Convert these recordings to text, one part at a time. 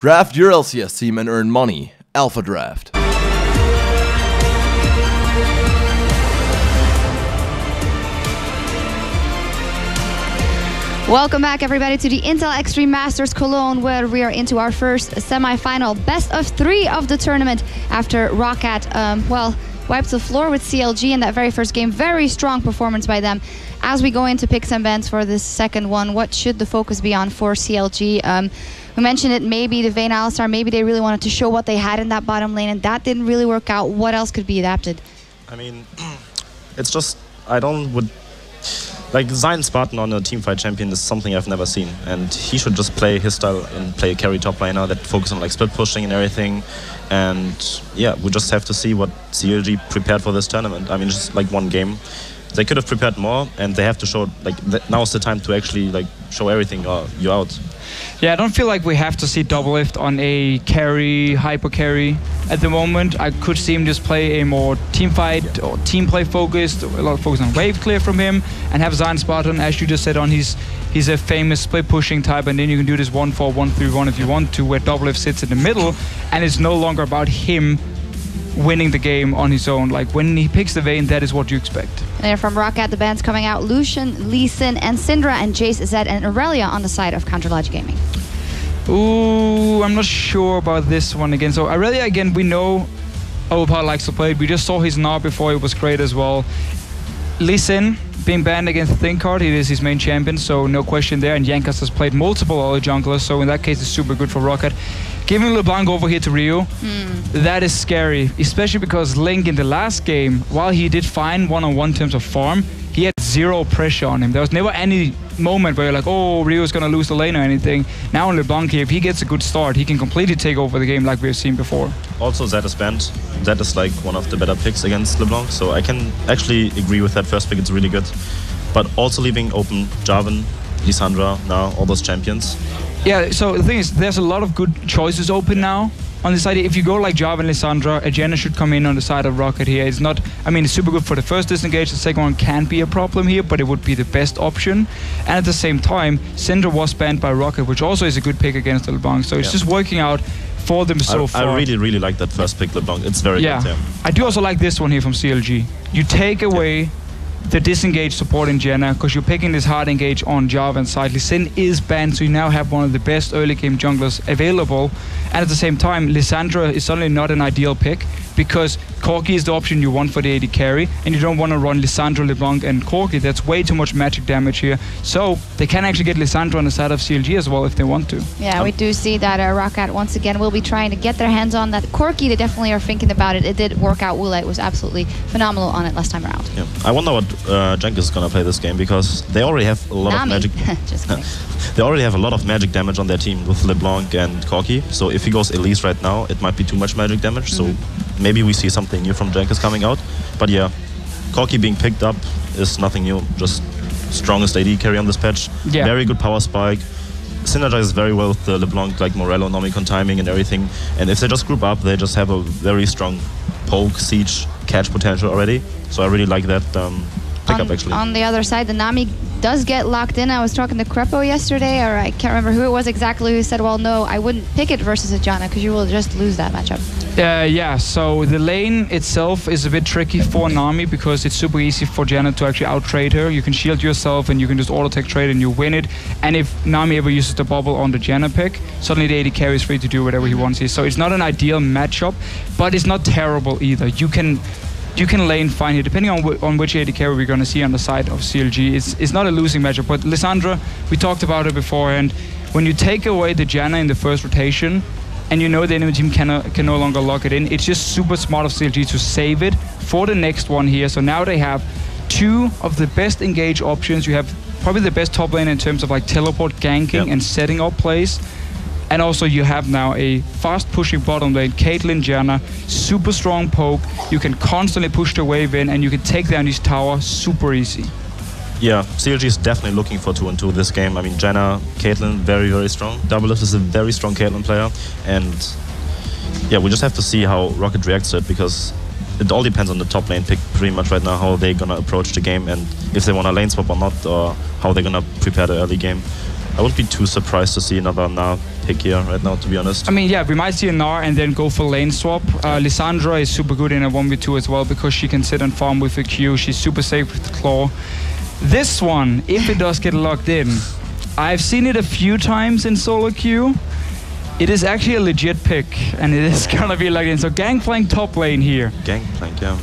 Draft your LCS team and earn money. Alpha Draft. Welcome back, everybody, to the Intel Extreme Masters Cologne, where we are into our first semi-final, best of 3 of the tournament after Roccat, wiped the floor with CLG in that very first game. Very strong performance by them. As we go into picks and bans for this second one, what should the focus be on for CLG? We mentioned it, maybe the Vayne Alistar, maybe they really wanted to show what they had in that bottom lane, and that didn't really work out. What else could be adapted? I mean, it's just, like Zion Spartan on a teamfight champion is something I've never seen, and he should just play his style and play a carry top laner that focus on like split pushing and everything. And yeah, we just have to see what CLG prepared for this tournament. I mean, just like one game. They could have prepared more, and they have to show, like, now's the time to actually like show everything or you're out. Yeah, I don't feel like we have to see Doublelift on a carry, hyper carry at the moment. I could see him just play a more team fight or team play focused, a lot of focus on wave clear from him, and have Zion Spartan, as you just said, on he's a famous split pushing type, and then you can do this 1-4-1-3-1 if you want to, where Doublelift sits in the middle, and it's no longer about him winning the game on his own. Like when he picks the Vayne, that is what you expect. And then from Roccat, the bands coming out: Lucian, Lee Sin, and Syndra, and Jace, Zed, and Aurelia on the side of Counterlogic Gaming. Ooh, I'm not sure about this one again. So Aurelia, again, we know Overpower likes to play it. We just saw his Gnar before, it was great as well. Lee Sin being banned against Thinkard, he is his main champion, so no question there. And Jankos has played multiple other junglers, so in that case it's super good for Roccat. Giving LeBlanc over here to Rio, that is scary, especially because Link in the last game, while he did fine one-on-one in terms of farm, he had zero pressure on him. There was never any moment where you're like, oh, Rio's gonna lose the lane or anything. Now on LeBlanc here, if he gets a good start, he can completely take over the game like we've seen before. Also, Zed is banned. That is like one of the better picks against LeBlanc, so I can actually agree with that first pick, it's really good. But also leaving open Jarvan, Lissandra, now all those champions. Yeah, so the thing is, there's a lot of good choices open now on the side. If you go like Jarvan, Lissandra, a Janna should come in on the side of Roccat here. It's not, I mean, it's super good for the first disengage. The second one can be a problem here, but it would be the best option. And at the same time, Syndra was banned by Roccat, which also is a good pick against LeBlanc. So it's just working out for them so far. I really, really like that first pick, LeBlanc. It's very good. Yeah. I do also like this one here from CLG. You take away the disengage support in Janna, because you're picking this hard engage on Jarvan side. Lee Sin is banned, so you now have one of the best early game junglers available. And at the same time, Lissandra is suddenly not an ideal pick, because Corki is the option you want for the AD carry, and you don't want to run Lissandra, LeBlanc, and Corki. That's way too much magic damage here. So they can actually get Lissandra on the side of CLG as well if they want to. Yeah, we do see that Roccat once again will be trying to get their hands on that Corki. They definitely are thinking about it. It did work out. Woolite was absolutely phenomenal on it last time around. Yeah. I wonder what Jankos is gonna play this game, because they already have a lot of magic. Just kidding. They already have a lot of magic damage on their team with LeBlanc and Corki. So if he goes Elise right now, it might be too much magic damage. So maybe we see something new from Jankos coming out. But yeah, Corki being picked up is nothing new. Just strongest AD carry on this patch. Yeah. Very good power spike. Synergizes very well with the LeBlanc, like Morello, Nomicon timing and everything. And if they just group up, they just have a very strong poke, siege, catch potential already. So I really like that pickup actually. On the other side, the Nami does get locked in. I was talking to Crepo yesterday, or I can't remember who it was exactly, who said, well, no, I wouldn't pick it versus a Janna, because you will just lose that matchup. Yeah, so the lane itself is a bit tricky for Nami, because it's super easy for Janna to actually out-trade her. You can shield yourself and you can just auto-tech trade and you win it. And if Nami ever uses the bubble on the Janna pick, suddenly the AD carry is free to do whatever he wants here. So it's not an ideal matchup, but it's not terrible either. You can lane fine here, depending on which AD carry we're going to see on the side of CLG. It's not a losing matchup, but Lissandra, we talked about it before, and when you take away the Janna in the first rotation, and you know the enemy team can no longer lock it in, it's just super smart of CLG to save it for the next one here. So now they have two of the best engage options. You have probably the best top lane in terms of like teleport, ganking, and setting up plays. And also you have now a fast pushing bottom lane, Caitlyn, Janna, super strong poke. You can constantly push the wave in and you can take down this tower super easy. Yeah, CLG is definitely looking for 2-2 this game. I mean, Janna, Caitlyn, very, very strong. Doublelift is a very strong Caitlyn player. And yeah, we just have to see how Roccat reacts to it, because it all depends on the top lane pick pretty much right now, how they're gonna approach the game and if they want to lane swap or not, or how they're gonna prepare the early game. I wouldn't be too surprised to see another Gnar pick here right now, to be honest. I mean, yeah, we might see a Gnar and then go for lane swap. Lissandra is super good in a 1v2 as well because she can sit and farm with the Q. She's super safe with the Claw. This one, if it does get locked in, I've seen it a few times in solo queue. It is actually a legit pick, and it is gonna be locked in. So Gangplank top lane here. Gangplank, yeah.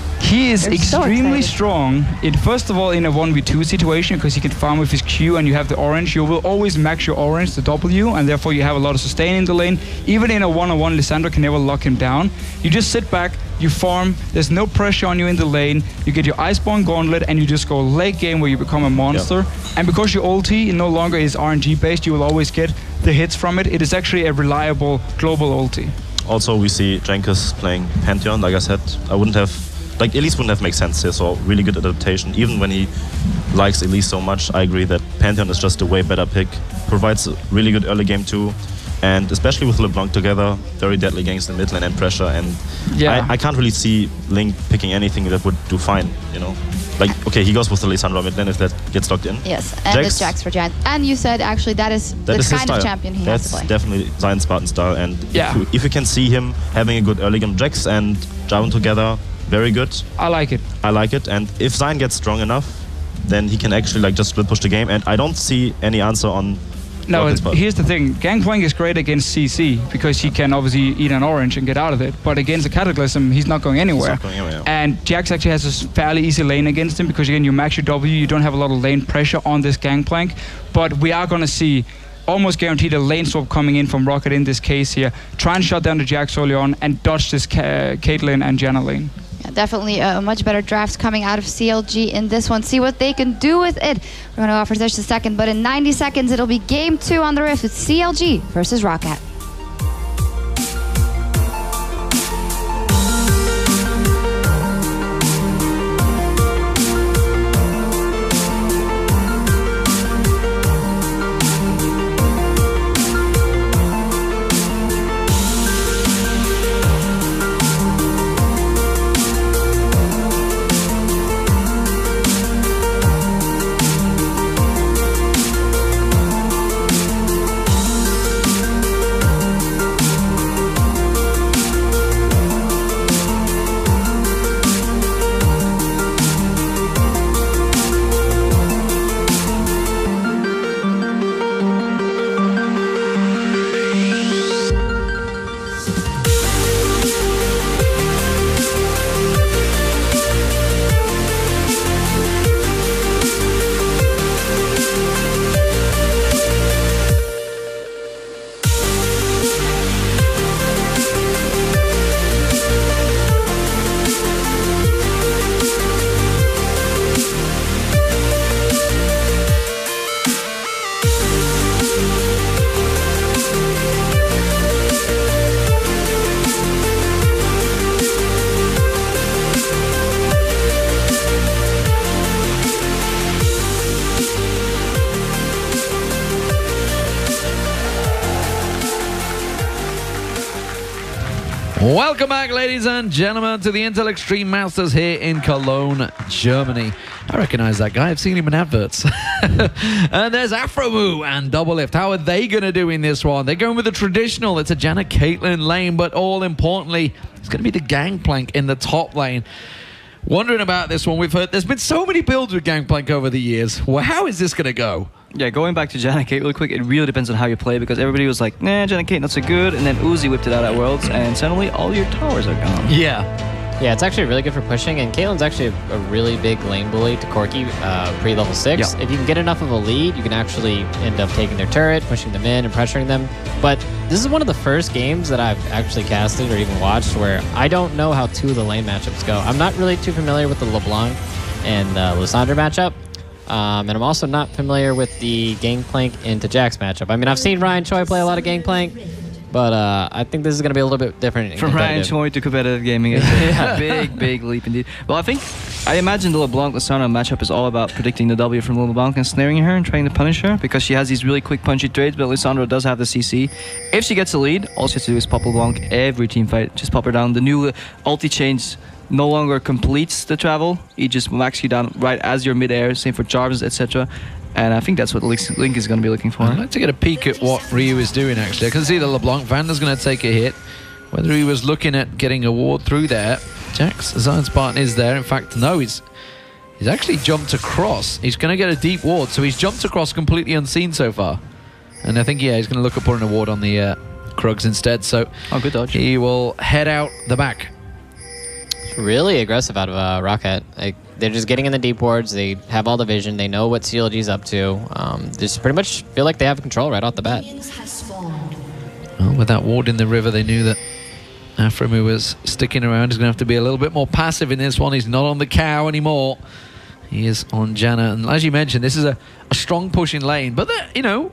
He is They're so extremely excited. strong, first of all in a 1v2 situation because he can farm with his Q and you have the orange. You will always max your orange, the W, and therefore you have a lot of sustain in the lane. Even in a 1-on-1, Lissandra can never lock him down. You just sit back, you farm, there's no pressure on you in the lane, you get your Iceborne Gauntlet and you just go late game where you become a monster. Yep. And because your ulti no longer is RNG based, you will always get the hits from it. It is actually a reliable global ulti. Also, we see Jenkins playing Pantheon, like I said. I wouldn't have... Like, Elise wouldn't have made sense here, so really good adaptation. Even when he likes Elise so much, I agree that Pantheon is just a way better pick. Provides a really good early game too. And especially with LeBlanc together, very deadly against the mid lane and pressure. And Yeah. I can't really see Link picking anything that would do fine, you know? Like, okay, he goes with the Lissandra mid lane if that gets locked in. Yes, and it's Jax for Giant. And you said actually that is the his kind style. of champion he has to play. That's definitely Zion Spartan style. And Yeah. if you can see him having a good early game, Jax and Jarvan together, very good. I like it. I like it, and if Zion gets strong enough, then he can actually like just split push the game. And I don't see any answer on. No, Rocket Spot. here's the thing. Gangplank is great against CC because he can obviously eat an orange and get out of it. But against the Cataclysm, he's not going anywhere. He's not going anywhere, yeah. And Jax actually has a fairly easy lane against him because again, you max your W, you don't have a lot of lane pressure on this Gangplank. But we are going to see almost guaranteed a lane swap coming in from Rocket in this case here. Try and shut down the Jax early on and dodge this Caitlyn and Janna lane. Yeah, definitely a much better draft coming out of CLG in this one. See what they can do with it. We're going to offer just a second, but in 90 seconds, it'll be game 2 on the Rift. It's CLG versus Roccat. Welcome back, ladies and gentlemen, to the Intel Extreme Masters here in Cologne, Germany. I recognize that guy. I've seen him in adverts. And there's Afromoo and Doublelift. How are they going to do in this one? They're going with the traditional. It's a Janna Caitlyn lane, but all importantly, it's going to be the Gangplank in the top lane. Wondering about this one. We've heard there's been so many builds with Gangplank over the years. Well, how is this going to go? Yeah, going back to Janna Kate real quick, it really depends on how you play because everybody was like, nah, Janna Kate not so good, and then Uzi whipped it out at Worlds, and suddenly all your towers are gone. Yeah. Yeah, it's actually really good for pushing, and Caitlyn's actually a really big lane bully to Corki pre-level 6. Yeah. If you can get enough of a lead, you can actually end up taking their turret, pushing them in, and pressuring them. But this is one of the first games that I've actually casted or even watched where I don't know how two of the lane matchups go. I'm not really too familiar with the LeBlanc and Lissandra matchup. And I'm also not familiar with the Gangplank into Jax matchup. I mean, I've seen Ryan Choi play a lot of Gangplank, but I think this is going to be a little bit different. From Ryan Choi to competitive gaming, it's a big leap indeed. Well, I imagine the LeBlanc-Lissandra matchup is all about predicting the W from LeBlanc and snaring her and trying to punish her because she has these really quick punchy trades, but Lissandra does have the CC. If she gets the lead, all she has to do is pop LeBlanc every team fight. Just pop her down. The new ulti change no longer completes the travel. He just maxes you down right as you're mid-air. Same for Jarvis, etc. And I think that's what Link is going to be looking for. I'd like to get a peek at what Ryu is doing, actually. I can see the LeBlanc. Vander's going to take a hit. Whether he was looking at getting a ward through there. Jax, Zion Spartan is there. In fact, no, he's actually jumped across. He's going to get a deep ward, so he's jumped across completely unseen so far. And I think, yeah, he's going to look at putting a ward on the Krugs instead. So good dodge. He will head out the back. Really aggressive out of Rocket. They're just getting in the deep wards. They have all the vision. They know what CLG's up to. Just pretty much feel like they have control right off the bat. Well, with that ward in the river, they knew that Aphromoo was sticking around. He's going to have to be a little bit more passive in this one. He's not on the cow anymore. He is on Janna. And as you mentioned, this is a strong push in lane. But, you know,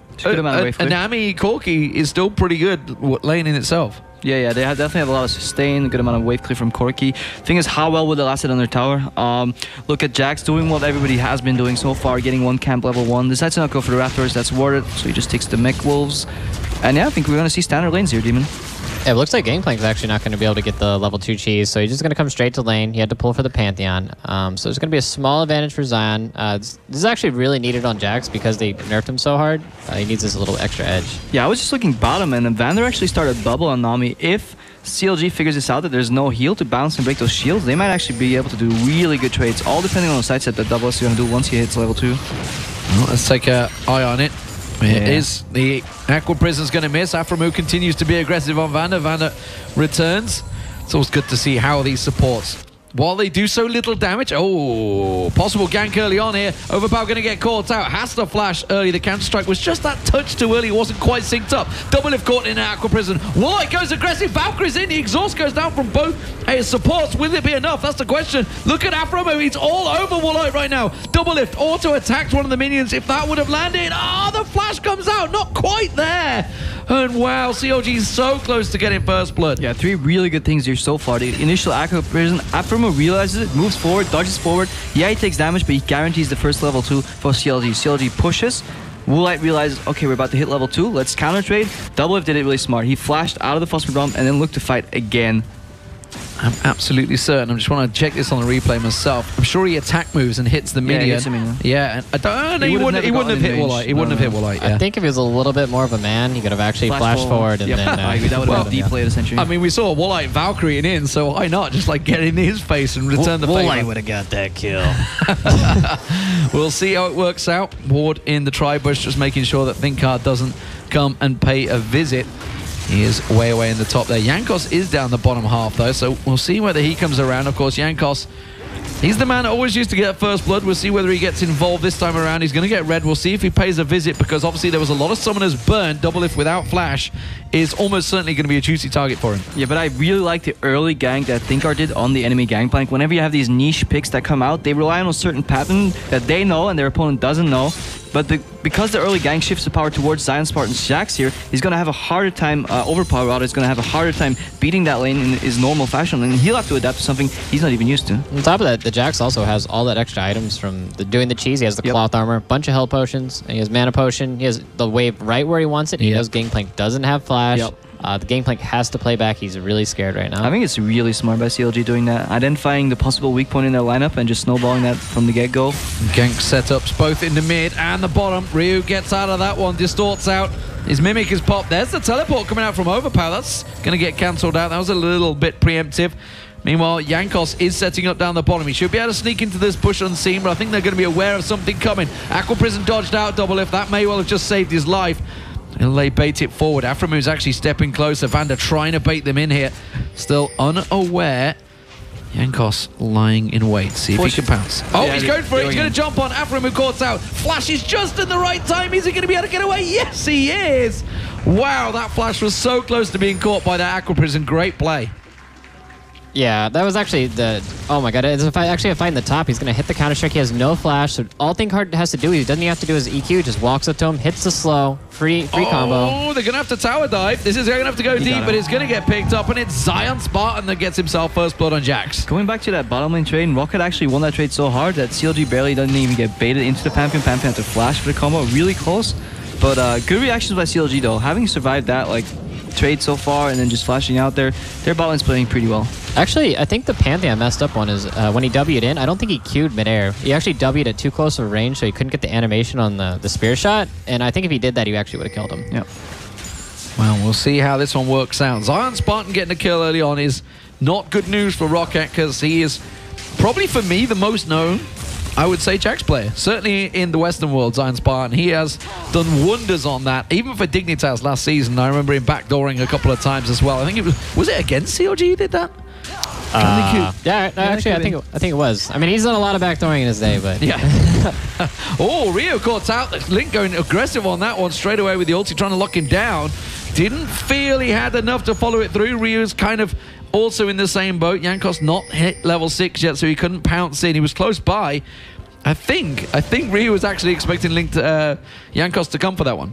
Nami Corki is still pretty good lane in itself. Yeah, they definitely have a lot of sustain, a good amount of wave clear from Corki. Thing is, how well would they last it on their tower? Look at Jax doing what everybody has been doing so far, getting one camp level 1. Decides to not go for the Raptors, that's worth it, so he just takes the Mech Wolves. And yeah, I think we're going to see standard lanes here, Demon. Yeah, it looks like Gangplank's actually not going to be able to get the level 2 cheese, so he's just going to come straight to lane. He had to pull for the Pantheon. So there's going to be a small advantage for Zion. This is actually really needed on Jax because they nerfed him so hard. He needs this little extra edge. Yeah, I was just looking bottom, and Vander actually started bubble on Nami. If CLG figures this out, that there's no heal to bounce and break those shields, they might actually be able to do really good trades, all depending on the side set that Double is going to do once he hits level 2. Well, let's take an eye on it. It is the Aqua Prison's going to miss. Aphromoo continues to be aggressive on Vander. Vander returns. It's always good to see how these supports, while they do so little damage. Oh, possible gank early on here. Overpower going to get caught out. Has to flash early. The counter strike was just that touch too early. It wasn't quite synced up. Double lift caught in Aqua Prison. Woolite goes aggressive. Valkyrie's in. The exhaust goes down from both his supports. Will it be enough? That's the question. Look at Aphromoo. He's all over Woolite right now. Double lift auto attacks one of the minions. If that would have landed, the flash comes out. Not quite there. And wow, CLG is so close to getting first blood. Yeah, 3 really good things here so far. The initial Aqua Prison, Aphromoo realizes it, moves forward, dodges forward. Yeah, he takes damage, but he guarantees the first level 2 for CLG. CLG pushes. Woolite realizes, okay, we're about to hit level 2. Let's counter trade. Double Lift did it really smart. He flashed out of the Phosphor Bomb and then looked to fight again. I'm absolutely certain. I just want to check this on the replay myself. I'm sure he attack moves and hits the minion. Yeah, and I don't know. He wouldn't have hit Woolite. He wouldn't have hit Woolite. I think if he was a little bit more of a man, he could have actually flashed forward and then. That would have been deep play essentially. I mean, we saw Woolite Valkyrie in, so why not just like get in his face and return the favor? Woolite would have got that kill. We'll see how it works out. Ward in the tri-bush, just making sure that Thinkard doesn't come and pay a visit. He is way away in the top there. Jankos is down the bottom half though, so we'll see whether he comes around. Of course, Jankos, he's the man that always used to get first blood. We'll see whether he gets involved this time around. He's going to get red. We'll see if he pays a visit, because obviously there was a lot of summoners burned. Double lift without flash is almost certainly going to be a juicy target for him. Yeah, but I really like the early gank that Thinkard did on the enemy Gangplank. Whenever you have these niche picks that come out, they rely on a certain pattern that they know and their opponent doesn't know. But because the early gank shifts the power towards Zion Spartan's Jax here, he's going to have a harder time, Overpower Router is going to have a harder time beating that lane in his normal fashion, and he'll have to adapt to something he's not even used to. On top of that, the Jax also has all that extra items from doing the cheese. He has the cloth armor, bunch of health potions, and he has mana potion. He has the wave right where he wants it. He knows Gangplank doesn't have flash. The Gangplank has to play back. He's really scared right now. I think it's really smart by CLG doing that, identifying the possible weak point in their lineup and just snowballing that from the get-go. Gank setups both in the mid and the bottom. Ryu gets out of that one, distorts out. His Mimic is popped. There's the teleport coming out from Overpower. That's going to get cancelled out. That was a little bit preemptive. Meanwhile, Jankos is setting up down the bottom. He should be able to sneak into this push unseen, but I think they're going to be aware of something coming. Aqua Prison dodged out Double Lift. That may well have just saved his life. And they bait it forward. Aphromoo actually stepping closer. Vander trying to bait them in here. Still unaware. Jankos lying in wait. See if he can pounce. Oh, yeah, he's going for it. He's going to jump on. Aphromoo caught out. Flash is just in the right time. Is he going to be able to get away? Yes, he is. Wow, that flash was so close to being caught by that Aqua Prison. Great play. Yeah, that was actually the... Oh my god, if I actually find the top, he's going to hit the counter-strike. He has no flash, so all Thinkard has to do, he doesn't even have to do his EQ, just walks up to him, hits the slow, free combo. Oh, they're going to have to tower dive. This is going to have to go deep, but it's going to get picked up, and it's Zion Spartan that gets himself first blood on Jax. Going back to that bottom lane trade, Rocket actually won that trade so hard that CLG barely doesn't even get baited into the Pantheon. Pantheon had to flash for the combo, really close. But good reactions by CLG though. Having survived that, like, trade so far and then just flashing out there. Their bot lane's playing pretty well. Actually, I think the Pantheon messed up one is when he W'd in, I don't think he Q'd midair. He actually W'd at too close of a range, so he couldn't get the animation on the spear shot. And I think if he did that, he actually would have killed him. Yeah. Well, we'll see how this one works out. Zion Spartan getting a kill early on is not good news for Roccat because he is probably, for me, the most known, I would say, Jax player. Certainly in the Western world, Zion Spartan. He has done wonders on that, even for Dignitas last season. I remember him backdooring a couple of times as well. I think it was it against COG he did that? Yeah, actually, I think it was. I mean, he's done a lot of backdooring in his day, but yeah. Oh, Rio caught out. Link going aggressive on that one straight away with the ulti, trying to lock him down. Didn't feel he had enough to follow it through. Rio's kind of also in the same boat. Jankos not hit level 6 yet, so he couldn't pounce in. He was close by. I think Rio was actually expecting Link to Jankos to come for that one.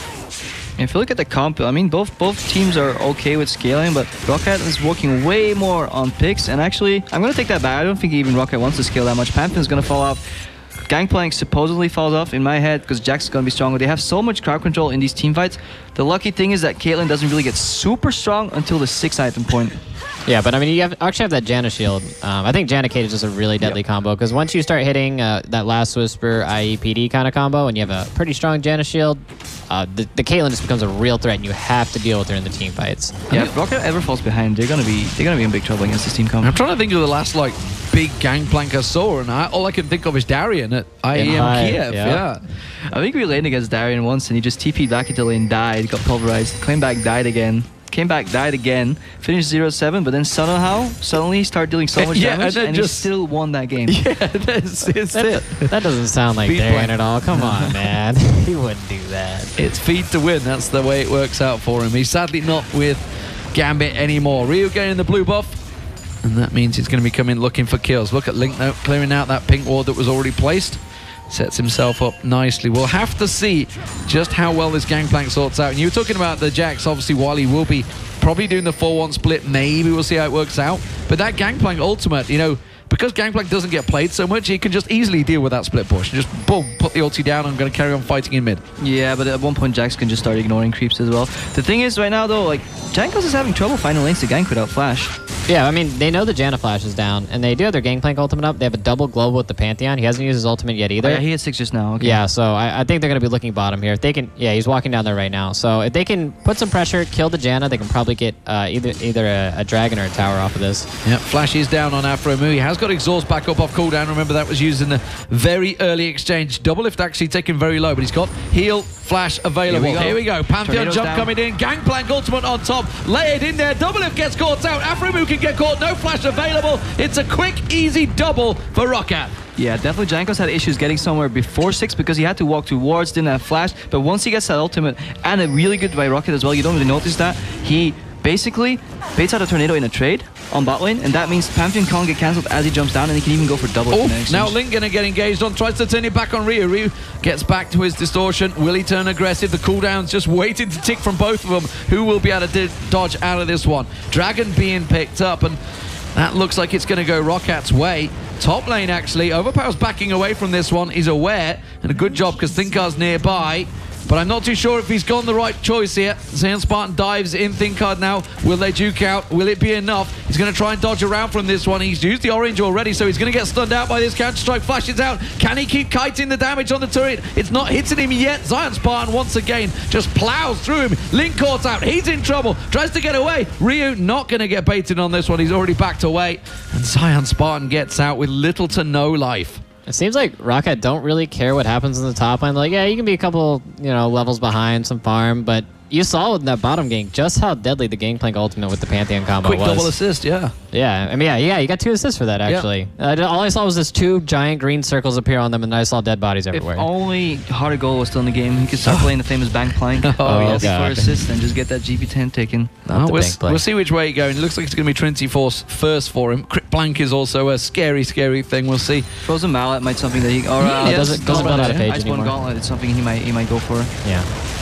If you look at the comp, I mean, both teams are okay with scaling, but Roccat is working way more on picks. And actually, I'm going to take that back. I don't think even Roccat wants to scale that much. Pantheon's going to fall off. Gangplank supposedly falls off in my head because Jax is going to be stronger. They have so much crowd control in these team fights. The lucky thing is that Caitlyn doesn't really get super strong until the 6th item point. Yeah, but I mean, you actually have that Janna shield. I think Janna Cade is just a really deadly combo because once you start hitting that Last Whisper IEPD kind of combo and you have a pretty strong Janna shield, the Caitlyn just becomes a real threat and you have to deal with her in the team fights. Yeah, if Roccat ever falls behind, they're gonna be in big trouble against this team comp. I'm trying to think of the last like big Gangplank I saw, and all I can think of is Darian at IEM Kiev. Yeah. I think we laid against Darian once and he just TP'd back into lane, died, got pulverized, came back, died again. Came back, died again, finished 0-7, but then somehow, suddenly started dealing so much damage, and he still won that game. Yeah, that's it. That doesn't sound like Darian at all. Come on, man. He wouldn't do that. It's feed to win. That's the way it works out for him. He's sadly not with Gambit anymore. Ryu getting the blue buff, and that means he's going to be coming looking for kills. Look at Link now clearing out that pink ward that was already placed. Sets himself up nicely. We'll have to see just how well this Gangplank sorts out. And you were talking about the Jax, obviously, while he will be probably doing the 4-1 split, maybe we'll see how it works out. But that Gangplank ultimate, you know, because Gangplank doesn't get played so much, he can just easily deal with that split push. Just boom, put the ulti down, I'm going to carry on fighting in mid. Yeah, but at one point Jax can just start ignoring creeps as well. The thing is, right now though, like, Jankos is having trouble finding lanes to gank without flash. Yeah, I mean, they know the Janna flash is down, and they do have their Gangplank ultimate up. They have a double global with the Pantheon. He hasn't used his ultimate yet either. Oh, yeah, he has 6 just now. Okay. Yeah, so I think they're going to be looking bottom here. If they can, yeah, he's walking down there right now. So if they can put some pressure, kill the Janna, they can probably get either a dragon or a tower off of this. Yep, flash is down on Aphromoo. He has got exhaust back up off cooldown. Remember, that was used in the very early exchange. Double lift actually taken very low, but he's got heal flash available. Here we go. Pantheon jump down. Coming in. Gangplank ultimate on top. Layered in there. Double lift gets caught out. Aphromoo can get caught. No flash available. It's a quick, easy double for Roccat. Yeah, definitely Jankos had issues getting somewhere before 6 because he had to walk towards, didn't have flash. But once he gets that ultimate and a really good by Roccat as well, you don't really notice that. He basically baits out a tornado in a trade on bot lane, and that means Pantheon can't get cancelled as he jumps down, and he can even go for double. Now Link gonna get engaged on, tries to turn it back on Ryu. Ryu gets back to his distortion. Will he turn aggressive? The cooldown's just waiting to tick from both of them. Who will be able to dodge out of this one? Dragon being picked up, and that looks like it's going to go Rockat's way. Top lane, actually. Overpower's backing away from this one. He's aware, and a good job because Thinkar's nearby. But I'm not too sure if he's gone the right choice here. Zion Spartan dives in Thinkard now. Will they juke out? Will it be enough? He's going to try and dodge around from this one. He's used the orange already, so he's going to get stunned out by this Counter-Strike. Flashes out. Can he keep kiting the damage on the turret? It's not hitting him yet. Zion Spartan, once again, just plows through him. Link caught out. He's in trouble. Tries to get away. Ryu not going to get baited on this one. He's already backed away. And Zion Spartan gets out with little to no life. It seems like Roccat don't really care what happens in the top lane. Like, yeah, you can be a couple, levels behind some farm, but you saw in that bottom gank just how deadly the Gangplank ultimate with the Pantheon combo was. Quick double assist, yeah. Yeah, I mean, yeah, you got 2 assists for that, actually. Yeah. All I saw was this 2 giant green circles appear on them, and I saw dead bodies everywhere. If only Heart of Gold was still in the game, he could start playing the famous bank plank. Yes. For assist and just get that GP10 taken. We'll see which way you go. It looks like it's going to be Trinity Force first for him. Crit Blank is also a scary, scary thing. We'll see. Frozen Mallet might something that he... doesn't run out of page anymore. Iceborne Gauntlet is something he might go for. Yeah.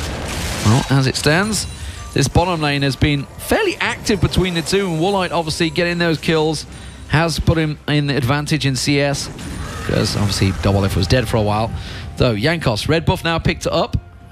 Well, as it stands, this bottom lane has been fairly active between the two, and Woolite obviously getting those kills has put him in the advantage in CS, because obviously Double F was dead for a while. Though Jankos, red buff now picked up,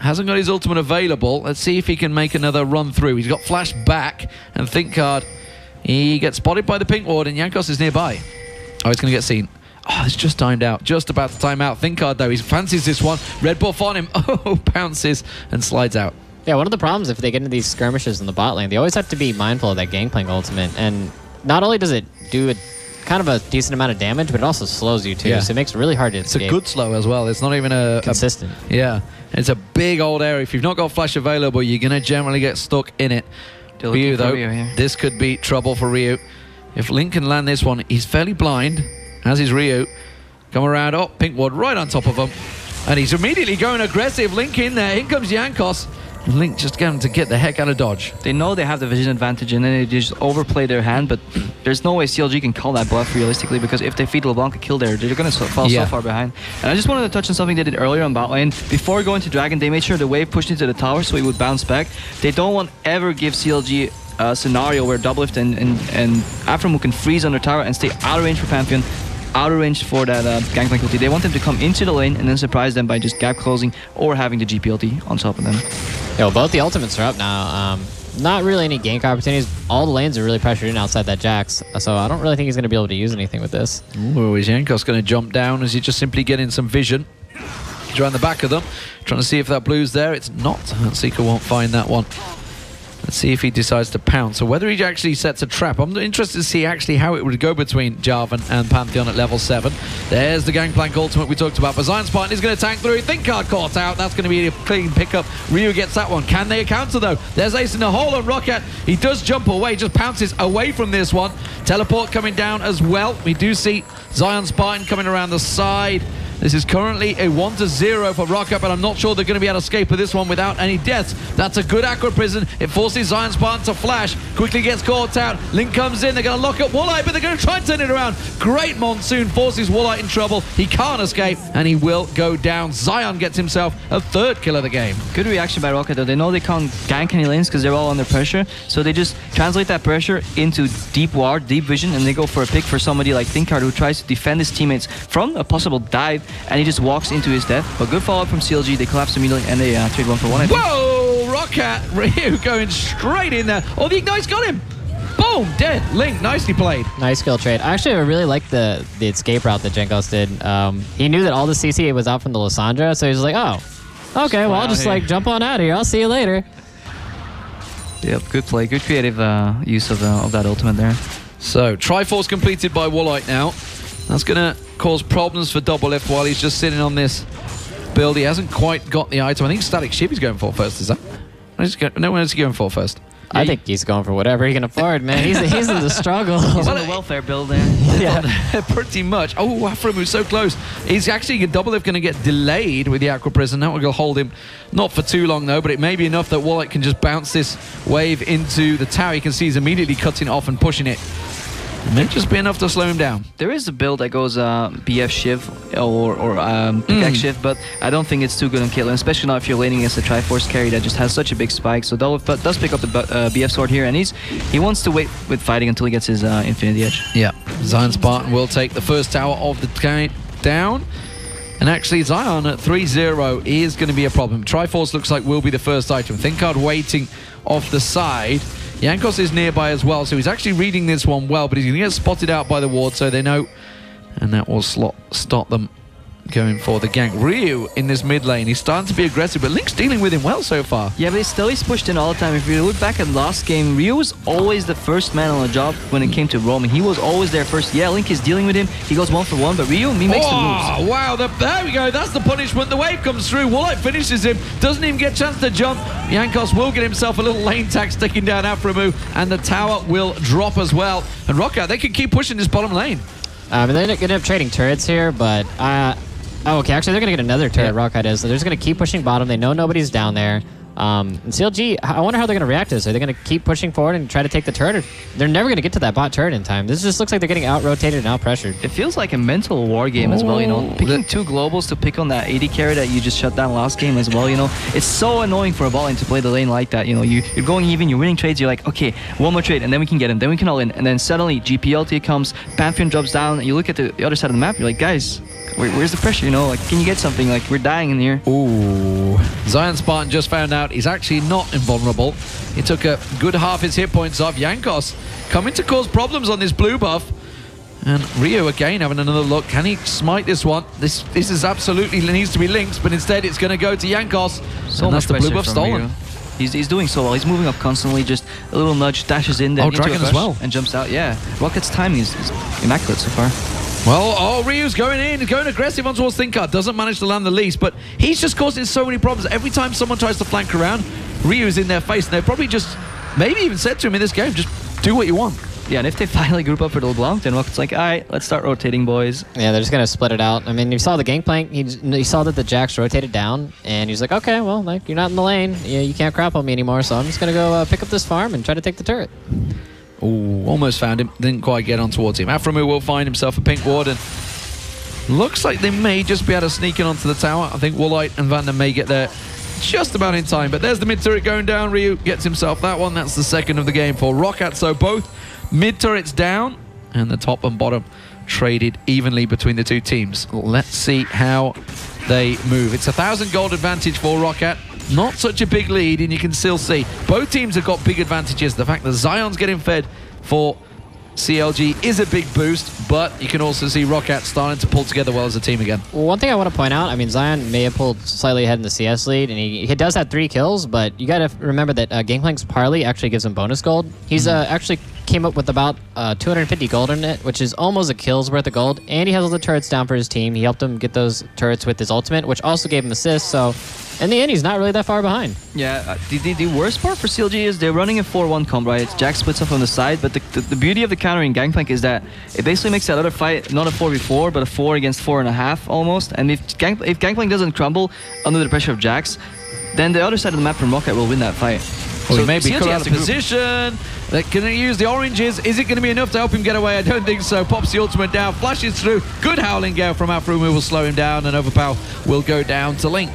hasn't got his ultimate available. Let's see if he can make another run through. He's got flash back, and ThinkCard, he gets spotted by the Pink Ward, and Jankos is nearby. Oh, he's going to get seen. Oh, it's just timed out. Just about to time out. ThinkCard, though, he fancies this one. Red buff on him. Oh, bounces and slides out. Yeah, one of the problems if they get into these skirmishes in the bot lane, they always have to be mindful of that Gangplank ultimate. And not only does it do a kind of a decent amount of damage, but it also slows you too. Yeah. So it makes it really hard to It's escape. a good slow as well. It's not even consistent. Yeah. It's a big old area. If you've not got flash available, you're going to generally get stuck in it. Ryu, though, this could be trouble for Ryu. If Link can land this one, he's fairly blind, as is Ryu. Come around, oh, Pink Ward right on top of him. And he's immediately going aggressive. Link in there. In comes Jankos. And Link just going to get the heck out of dodge. They know they have the vision advantage, and then they just overplay their hand, but there's no way CLG can call that bluff realistically, because if they feed LeBlanc a kill there, they're going to fall so far behind. And I just wanted to touch on something they did earlier on bot lane. Before going to Dragon, they made sure the wave pushed into the tower so he would bounce back. They don't want ever give CLG a scenario where Doublelift and Aphromoo can freeze on their tower and stay out of range for Pantheon, out of range for that Gangplank ulti. They want them to come into the lane and then surprise them by just gap closing or having the GP ulti on top of them. Yo, both the ultimates are up now. Not really any gank opportunities. All the lanes are really pressured in outside that Jax, so I don't really think he's going to be able to use anything with this. Ooh, is Jankos going to jump down? Is he just simply getting some vision? He's around the back of them, trying to see if that blue's there. It's not. Seeker won't find that one. Let's see if he decides to pounce, or whether he actually sets a trap. I'm interested to see actually how it would go between Jarvan and Pantheon at level 7. There's the Gangplank ultimate we talked about, but Zion Spartan is going to tank through. ThinkCard caught out. That's going to be a clean pickup. Ryu gets that one. Can they counter, though? There's Ace in the hole on Roccat. He does jump away, just pounces away from this one. Teleport coming down as well. We do see Zion Spartan coming around the side. This is currently a 1-0 for Roccat, but I'm not sure they're going to be able to escape with this one without any deaths. That's a good Aqua Prison. It forces Zion Spartan to flash. Quickly gets caught out. Link comes in. They're going to lock up Woolite, but they're going to try and turn it around. Great Monsoon forces Woolite in trouble. He can't escape, and he will go down. Zion gets himself a 3rd kill of the game. Good reaction by Roccat, though. They know they can't gank any lanes because they're all under pressure, so they just translate that pressure into deep ward, deep vision, and they go for a pick for somebody like ThinkCard, who tries to defend his teammates from a possible dive, and he just walks into his death. But good follow-up from CLG. They collapse immediately, and they trade 1 for 1, I think. Whoa! Roccat, Ryu going straight in there. Oh, the Ignite's got him! Boom! Dead. Link, nicely played. Nice skill trade. Actually, I really like the escape route that Jankos did. He knew that all the CC was out from the Lissandra, so he was like, oh, okay, well, I'll just like jump on out of here. I'll see you later. Yep, good play. Good creative use of that ultimate there. So, Triforce completed by Woolite now. That's going to cause problems for Doublelift while he's just sitting on this build. He hasn't quite got the item. I think Static Shiv is going for first, is that? No one is going for first. I think he's going for whatever he can afford, man. He's in the struggle. He's on the welfare build there. Yeah. Pretty much. Oh, Aphromoo so close. He's actually, Doublelift going to get delayed with the Aqua Prison. That will hold him not for too long, though, but it may be enough that Woolite can just bounce this wave into the tower. You can see he's immediately cutting it off and pushing it. It may just be enough to slow him down. There is a build that goes BF Shiv or Pickaxe Shiv, but I don't think it's too good on Caitlyn, especially not if you're laning against a Triforce carry that just has such a big spike. So Doublelift does pick up the BF sword here, and he wants to wait with fighting until he gets his Infinity Edge. Yeah, Zion Spartan will take the first tower of the game down. And actually, Zion at 3-0 is going to be a problem. Triforce looks like will be the first item. ThinkCard waiting off the side. Jankos is nearby as well, so he's actually reading this one well, but he's going to get spotted out by the ward, so they know. And that will stop them going for the gank. Ryu in this mid lane, he's starting to be aggressive, but Link's dealing with him well so far. Yeah, but he's pushed in all the time. If you look back at last game, Ryu was always the first man on the job when it came to roaming. He was always there first. Yeah, Link is dealing with him. He goes 1 for 1, but Ryu, he makes the moves. Wow, there we go. That's the punishment. The wave comes through. Woolite finishes him. Doesn't even get a chance to jump. Jankos will get himself a little lane tag sticking down Aphromoo, and the tower will drop as well. And Roccat, they can keep pushing this bottom lane. They're going to end up trading turrets here, but... Oh, okay, actually, they're going to get another turret, Roccat is. So they're just going to keep pushing bottom. They know nobody's down there. And CLG, I wonder how they're going to react to this. Are they going to keep pushing forward and try to take the turret? Or they're never going to get to that bot turret in time. This just looks like they're getting out-rotated and out-pressured. It feels like a mental war game as well, you know. Picking 2 globals to pick on that AD carry that you just shut down last game as well, you know. It's so annoying for a bot lane to play the lane like that, you know. You're going even, you're winning trades, you're like, okay, one more trade, and then we can get him, then we can all in. And then suddenly, GPLT comes, Pantheon drops down, and you look at the other side of the map, you're like, guys, where's the pressure? You know, like, can you get something? Like, we're dying in here. Ooh. Zion Spartan just found out he's actually not invulnerable. He took a good half his hit points off. Jankos coming to cause problems on this blue buff. And Ryu again having another look. Can he smite this one? This is absolutely needs to be Lynx, but instead it's going to go to Jankos. So and much that's the blue pressure buff from stolen. Ryu. He's doing so well. He's moving up constantly. Just a little nudge, dashes in, then into Dragon a as rush well. and jumps out. Yeah, Rocket's timing is immaculate so far. Well, Ryu's going in. He's going aggressive on towards Thinker. Doesn't manage to land the least, but he's just causing so many problems. Every time someone tries to flank around, Ryu's in their face, and they've probably just maybe even said to him in this game, just do what you want. Yeah, and if they finally group up for LeBlanc, then Rocket's like, all right, let's start rotating, boys. Yeah, they're just going to split it out. I mean, you saw the Gangplank. He saw that the Jax rotated down, and he's like, okay, well, like, you're not in the lane. You can't crap on me anymore, so I'm just going to go pick up this farm and try to take the turret. Ooh, almost found him. Didn't quite get on towards him. Aphromoo will find himself a pink ward, and looks like they may just be able to sneak in onto the tower. I think Woolite and Vander may get there just about in time, but there's the mid turret going down. Ryu gets himself that one. That's the second of the game for Roccat. So both mid turrets down, and the top and bottom traded evenly between the two teams. Let's see how they move. It's 1,000 gold advantage for Roccat. Not such a big lead, and you can still see both teams have got big advantages. The fact that Zion's getting fed for CLG is a big boost, but you can also see Roccat starting to pull together well as a team again. Well, one thing I want to point out, I mean, Zion may have pulled slightly ahead in the CS lead, and he does have 3 kills, but you got to remember that Gangplank's Parley actually gives him bonus gold. He's actually came up with about 250 gold in it, which is almost a kill's worth of gold, and he has all the turrets down for his team. He helped him get those turrets with his ultimate, which also gave him assists, so in the end, he's not really that far behind. Yeah, the worst part for CLG is they're running a 4-1 comp, right? Jax splits off on the side, but the beauty of the counter in Gangplank is that it basically makes that other fight not a 4v4, but a 4 against 4.5 almost. And if Gangplank doesn't crumble under the pressure of Jax, then the other side of the map from Rocket will win that fight. Well, So maybe CLG cut has out to of group. position. They're going to use the oranges. Is it going to be enough to help him get away? I don't think so. Pops the ultimate down, flashes through. Good Howling Gale from Aphromoo will slow him down, and Overpower will go down to Link.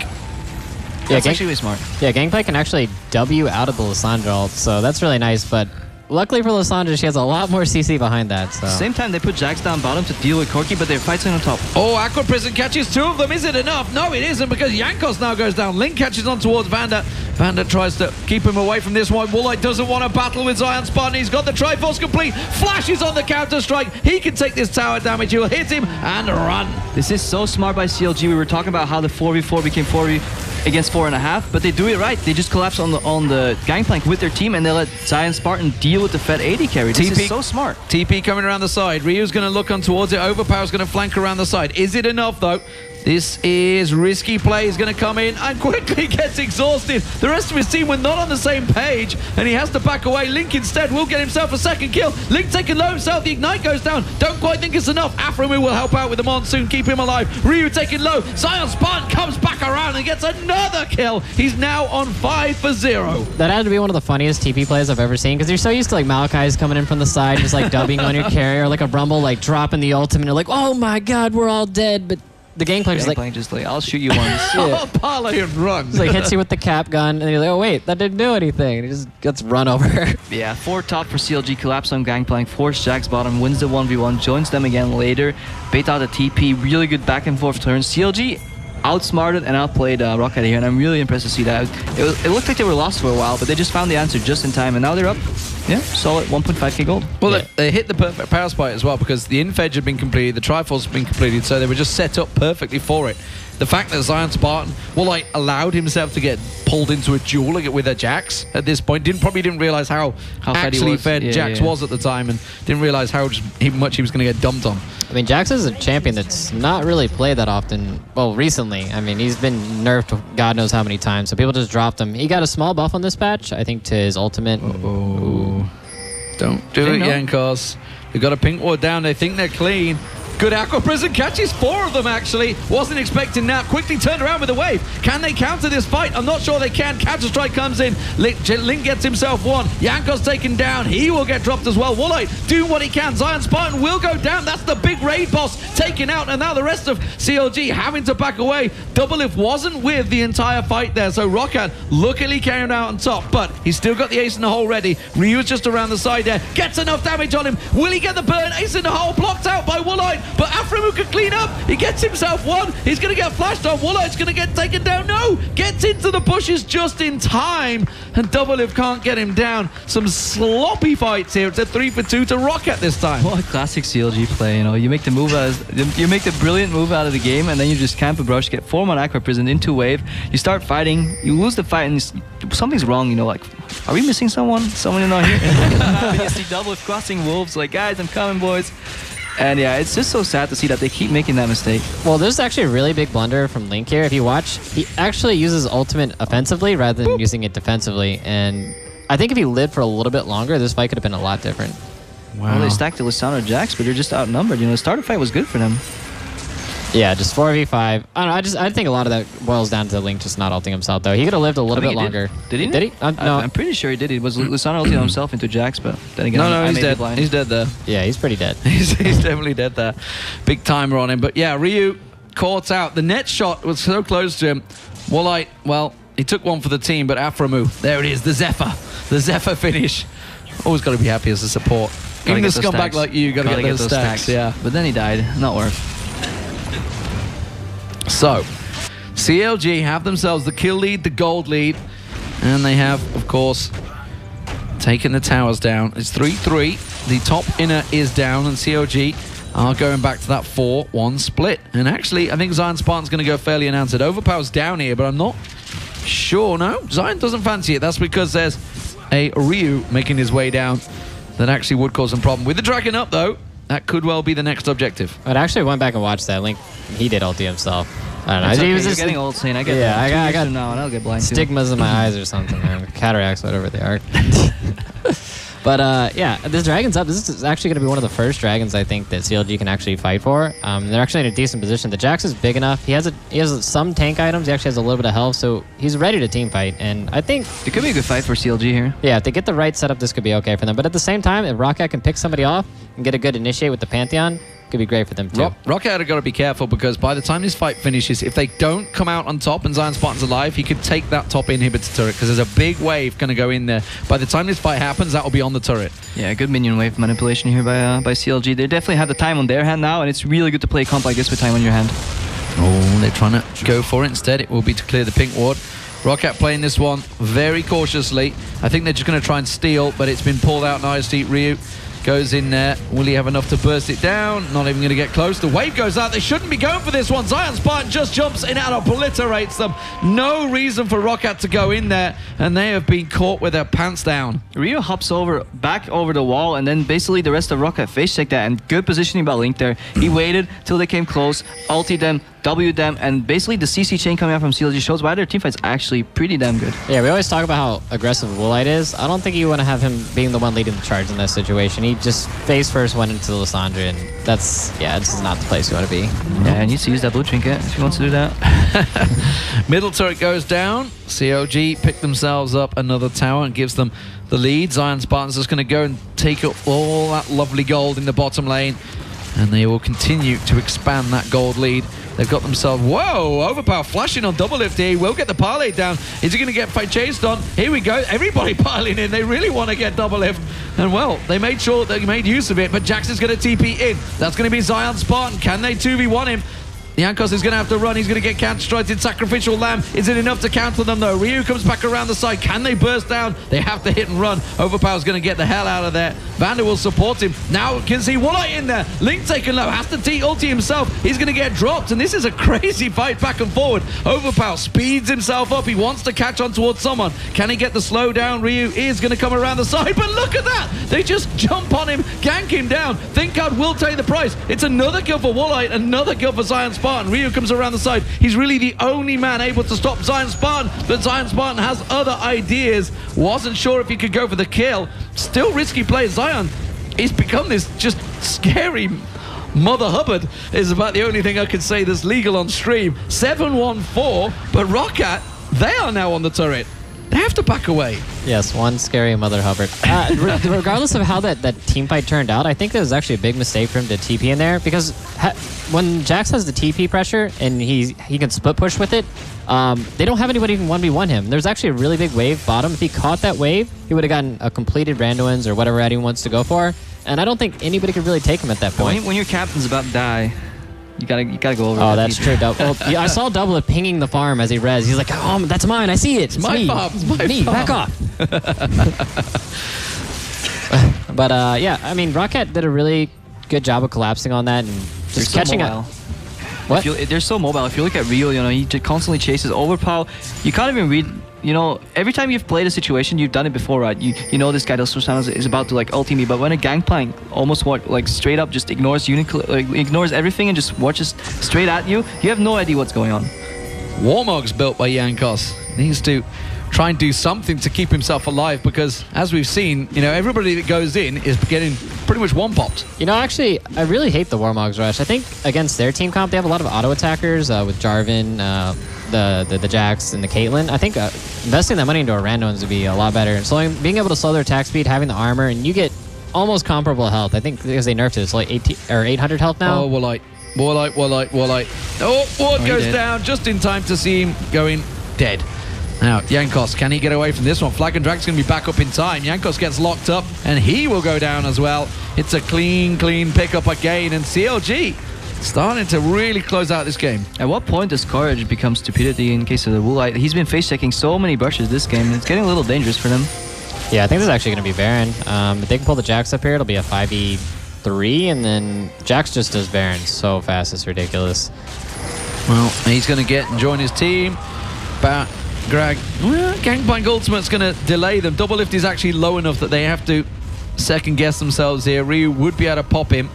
Yeah, it's actually really smart. Yeah, Gangplank can actually W out of the Lissandra ult, so that's really nice, but luckily for Lissandra, she has a lot more CC behind that. So. Same time, they put Jax down bottom to deal with Corki, but they're fighting on top. Oh, Aqua Prison catches 2 of them. Is it enough? No, it isn't, because Jankos now goes down. Link catches on towards Vander. Vander tries to keep him away from this one. Woolite doesn't want to battle with Zion Spartan. He's got the Triforce complete. Flashes on the counter-strike. He can take this tower damage. He'll hit him and run. This is so smart by CLG. We were talking about how the 4v4 became 4v against 4.5, but they do it right. They just collapse on the Gangplank with their team, and they let Zion Spartan deal with the Fed 80 carry. This is so smart. TP coming around the side. Ryu's going to look on towards it. Overpower's going to flank around the side. Is it enough, though? This is risky play. He's going to come in and quickly gets exhausted. The rest of his team were not on the same page, and he has to back away. Link instead will get himself a second kill. Link taking low himself. The Ignite goes down. Don't quite think it's enough. Aphromoo will help out with the Monsoon, keep him alive. Ryu taking low. Zion Spartan comes back around and gets another kill. He's now on 5 for 0. That had to be one of the funniest TP plays I've ever seen, because you're so used to like Malachi's coming in from the side, just like dubbing on your carry, or like a Rumble like dropping the ultimate, and you're like, oh my god, we're all dead, but the Gangplank's like, just like, I'll shoot you once. Oh, Parley and runs. He's like hits you with the cap gun, and you're like, oh wait, that didn't do anything. And he just gets run over. Yeah, 4 top for CLG, collapse on Gangplank, force Jax bottom, wins the 1v1, joins them again later, bait out the TP, really good back and forth turns. CLG outsmarted and outplayed Rocket here, and I'm really impressed to see that. It looked like they were lost for a while, but they just found the answer just in time, and now they're up. Yeah, solid 1.5k gold. Well, Yeah. they hit the perfect power spike as well, because the Infedge had been completed, the Triforce had been completed, so they were just set up perfectly for it. The fact that Zion Spartan, allowed himself to get pulled into a duel with a Jax at this point, probably didn't realize how fed he actually was. fed Yeah, Jax yeah. was at the time, and didn't realize how much he was going to get dumped on. I mean, Jax is a champion that's not really played that often. Well, recently. I mean, he's been nerfed God knows how many times, so people just dropped him. He got a small buff on this patch, I think, to his ultimate. Oh, don't do They it, know. Jankos. They've got a pink ward down. They think they're clean. Good Aqua Prison catches 4 of them, actually. Wasn't expecting that. Quickly turned around with a wave. Can they counter this fight? I'm not sure they can. Counter-strike comes in. Link gets himself 1. Jankos taken down. He will get dropped as well. Woolite doing what he can. Zion Spartan will go down. That's the big raid boss taken out. And now the rest of CLG having to back away. Doublelift wasn't with the entire fight there. So Roccat luckily carried out on top. But he's still got the ace in the hole ready. Ryu's just around the side there. Gets enough damage on him. Will he get the burn? Ace in the hole blocked out by Woolite. but Aframu can clean up. He gets himself one. He's going to get flashed on. Woolite's going to get taken down. No, gets into the bushes just in time, and Doublelift can't get him down. Some sloppy fights here. It's a 3 for 2 to Roccat this time. What a classic CLG play, you know. You make the move you make the brilliant move out of the game, and then you just camp a brush, get 4 on Aqua Prison into wave. You start fighting, you lose the fight, and something's wrong, you know, like, are we missing someone? Someone is not here. You see Doublelift crossing wolves, like, guys, I'm coming, boys. And yeah, it's just so sad to see that they keep making that mistake. Well, there's actually a really big blunder from Link here. If you watch, he actually uses ultimate offensively rather than using it defensively. And I think if he lived for a little bit longer, this fight could have been a lot different. Wow. Well, they stacked the Lissandra Jax, but they're just outnumbered. You know, the starter fight was good for them. Yeah, just 4v5. I don't know. I think a lot of that boils down to Link just not ulting himself, though. He could have lived a little bit longer. Did he? Did he? No. I'm pretty sure he did. It was Lissandra ulting himself into Jax, but then again, no, he's dead. He's dead there. Yeah, he's pretty dead. he's definitely dead there. Big timer on him. But yeah, Ryu caught out. The net shot was so close to him. Woolite, well, he took one for the team, but Aframu, there it is, the Zephyr. The Zephyr finish. Always got to be happy as a support. Even a scumbag like you, got to get those stacks. Yeah. But then he died. Not worth. So, CLG have themselves the kill lead, the gold lead, and they have, of course, taken the towers down. It's 3-3. The top inner is down, and CLG are going back to that 4-1 split. And actually, I think Zion Spartan's going to go fairly unanswered. Overpower's down here, but I'm not sure. No, Zion doesn't fancy it. That's because there's a Ryu making his way down that actually would cause some problem. With the Dragon up, though, that could well be the next objective. I actually went back and watched that. Link, he did ulti himself. I don't know. Okay. He was just getting old, saying I get I got now, and I'll get blind stigmas in my eyes or something, man. Cataracts, whatever they are. But yeah, this Dragon's up. This is actually going to be one of the first Dragons I think that CLG can actually fight for. They're actually in a decent position. The Jax is big enough. He has some tank items. He actually has a little bit of health, so he's ready to team fight. And I think it could be a good fight for CLG here. Yeah, if they get the right setup, this could be okay for them. But at the same time, if Roccat can pick somebody off and get a good initiate with the Pantheon, could be great for them too. Roccat have got to be careful, because by the time this fight finishes, if they don't come out on top and Zion Spartan's alive, he could take that top inhibitor turret, because there's a big wave going to go in there. By the time this fight happens, that will be on the turret. Yeah, good minion wave manipulation here by CLG. They definitely have the time on their hand now, and it's really good to play a comp like this with time on your hand. Oh, they're trying to go for it. Instead, it will be to clear the pink ward. Roccat playing this one very cautiously. I think they're just going to try and steal, but it's been pulled out nicely. Ryu goes in there. Will he have enough to burst it down? Not even going to get close. The wave goes out. They shouldn't be going for this one. Zion Spartan just jumps in and obliterates them. No reason for Roccat to go in there, and they have been caught with their pants down. Ryu hops back over the wall, and then basically the rest of Roccat face check that, and good positioning by Link there. He waited till they came close, ultied them, W'd them, and basically the CC chain coming out from CLG shows why their teamfight's actually pretty damn good. Yeah, we always talk about how aggressive Woolite is. I don't think you want to have him being the one leading the charge in this situation. He just face first went into the Lissandra, and this is not the place you want to be. Yeah, and needs to use that blue trinket if he wants to do that. Middle turret goes down. CLG pick themselves up another tower and gives them the lead. Zion Spartan's just going to go and take up all that lovely gold in the bottom lane, and they will continue to expand that gold lead. They've got themselves, whoa, Overpower flashing on Doublelift here. He will get the parlay down. Is he going to get chased on? Here we go. Everybody piling in. They really want to get Doublelift. And well, they made sure they made use of it, but Jax is going to TP in. That's going to be Zion Spartan. Can they 2v1 him? Jankos is going to have to run. He's going to get counter-striked. Sacrificial Lamb. Is it enough to counter them, though? Ryu comes back around the side. Can they burst down? They have to hit and run. Overpower's going to get the hell out of there. Vander will support him. Now can see Woolite in there. Link taken low. Has to ulti himself. He's going to get dropped, and this is a crazy fight back and forward. Overpower speeds himself up. He wants to catch on towards someone. Can he get the slow down? Ryu is going to come around the side, but look at that. They just jump on him, gank him down. ThinkCloud will take the price. It's another kill for Woolite, another kill for Zion Spartan. Ryu comes around the side. He's really the only man able to stop Zion Spartan, but Zion Spartan has other ideas. Wasn't sure if he could go for the kill. Still risky play. Zion, he's become this just scary Mother Hubbard is about the only thing I could say that's legal on stream. 7-1-4, but Roccat, they are now on the turret. They have to back away. Yes, one scary Mother Hubbard. Regardless of how that team fight turned out, I think it was actually a big mistake for him to TP in there, because when Jax has the TP pressure and he can split push with it, they don't have anybody who can 1v1 him. There's actually a really big wave bottom. If he caught that wave, he would have gotten a completed Randuin's or whatever anyone wants to go for. and I don't think anybody could really take him at that point. When your captain's about to die, you gotta go over. Oh, that's true. Well, yeah, I saw Double pinging the farm as he res. He's like, "Oh, that's mine. I see it. It's my me. farm. It's my me. farm." Back off." But yeah, I mean, Roccat did a really good job of collapsing on that and just catching up. What? They're so mobile. If you look at Rio, you know, he constantly chases overpower. You can't even read. You know, every time you've played a situation, you've done it before, right? You know this guy, Dos is about to like ulti me, but when a Gangplank almost like straight up just ignores ignores everything and just watches straight at you, you have no idea what's going on. Warmog's built by Jankos. Needs to try and do something to keep himself alive because, as we've seen, you know, everybody that goes in is getting pretty much one-popped. You know, actually, I really hate the Warmog's Rush. I think against their team comp, they have a lot of auto-attackers with Jarvan, the Jax, and the Caitlyn. I think investing that money into a randoms would be a lot better. And being able to slow their attack speed, having the armor, and you get almost comparable health. I think because they nerfed it, it's like 800 health now. Oh, Wallite. Oh, Ward goes down just in time to see him going dead. Now, Jankos, can he get away from this one? Flag and Drag's going to be back up in time. Jankos gets locked up, and he will go down as well. It's a clean pickup again, and CLG starting to really close out this game. At what point does Courage become stupidity in case of the Woolite? He's been face-checking so many brushes this game, and it's getting a little dangerous for them. Yeah, I think this is actually going to be Baron. If they can pull the Jax up here, it'll be a 5v3, and then Jax just does Baron so fast, it's ridiculous. Well, he's going to get and join his team. But Greg, Gangplank Ultimate's going to delay them. Double Lift is actually low enough that they have to second guess themselves here. Ryu would be able to pop him.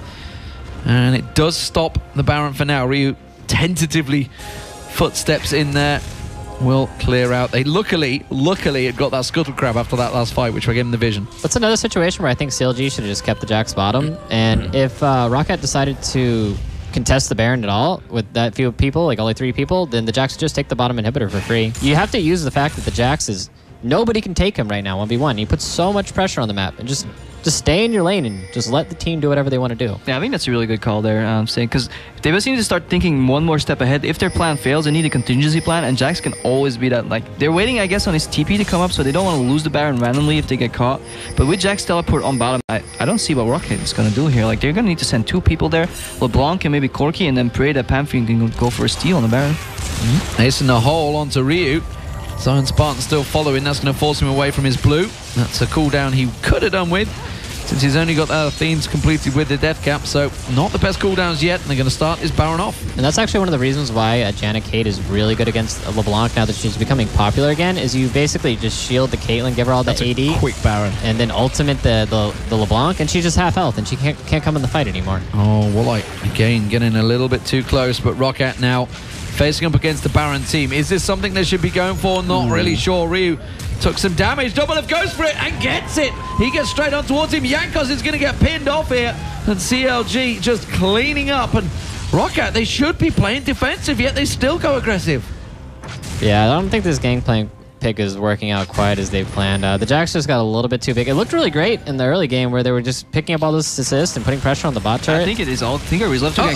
And it does stop the Baron for now. Ryu tentatively footsteps in there. Will clear out. They luckily had got that Scuttle Crab after that last fight, which gave him the vision. That's another situation where I think CLG should have just kept the Jax bottom. And if Roccat decided to contest the Baron at all with that few people, like only 3 people, then the Jax just take the bottom inhibitor for free. You have to use the fact that the Jax is... Nobody can take him right now, 1v1. He puts so much pressure on the map. And just stay in your lane and just let the team do whatever they want to do. Yeah, I think that's a really good call there, saying, because they just need to start thinking one more step ahead. If their plan fails, they need a contingency plan, and Jax can always be that. Like, they're waiting, I guess, on his TP to come up, so they don't want to lose the Baron randomly if they get caught. But with Jax teleport on bottom, I don't see what Roccat is going to do here. Like, they're going to need to send 2 people there, LeBlanc and maybe Corki, and then pray that Pantheon can go for a steal on the Baron. Ace in the hole onto Ryu. Zion Spartan still following. That's going to force him away from his blue. That's a cooldown he could have done with, since he's only got the Athenes completed with the death cap. So not the best cooldowns yet, and they're going to start his Baron off. And that's actually one of the reasons why Janna Kate is really good against LeBlanc now that she's becoming popular again, is you basically just shield the Caitlyn, give her all the AD. Quick Baron. And then ultimate the LeBlanc, and she's just half health, and she can't come in the fight anymore. Oh, Wallite again getting a little bit too close, but Roccat now facing up against the Baron team. Is this something they should be going for? Not really sure. Ryu took some damage. Double Lift goes for it and gets it. He gets straight on towards him. Jankos is going to get pinned off here. And CLG just cleaning up. And Roccat, they should be playing defensive, yet they still go aggressive. Yeah, I don't think this Gangplank pick is working out quite as they planned. The Jax just got a little bit too big. It looked really great in the early game where they were just picking up all this assist and putting pressure on the bot turret. I think it is all Tinker. He's left to